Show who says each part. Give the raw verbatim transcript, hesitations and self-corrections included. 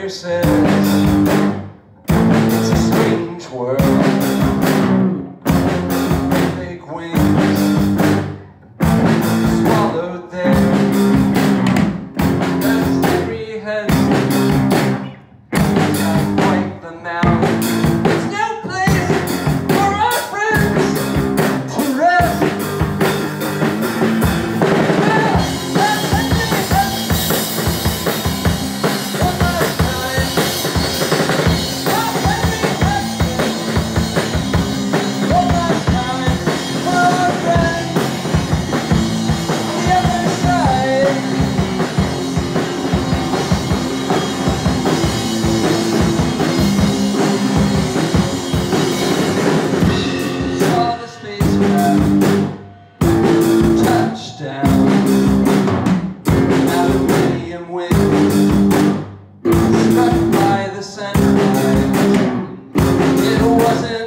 Speaker 1: says it's a strange world. Big wings swallowed there. That's the rehearsal. Not quite the mouth. There's no place for our friends to rest. Well, that's the one last time. Well, one last time for our friends on the other side. Saw the spacecraft touchdown. Aluminium wings struck by the center line. It wasn't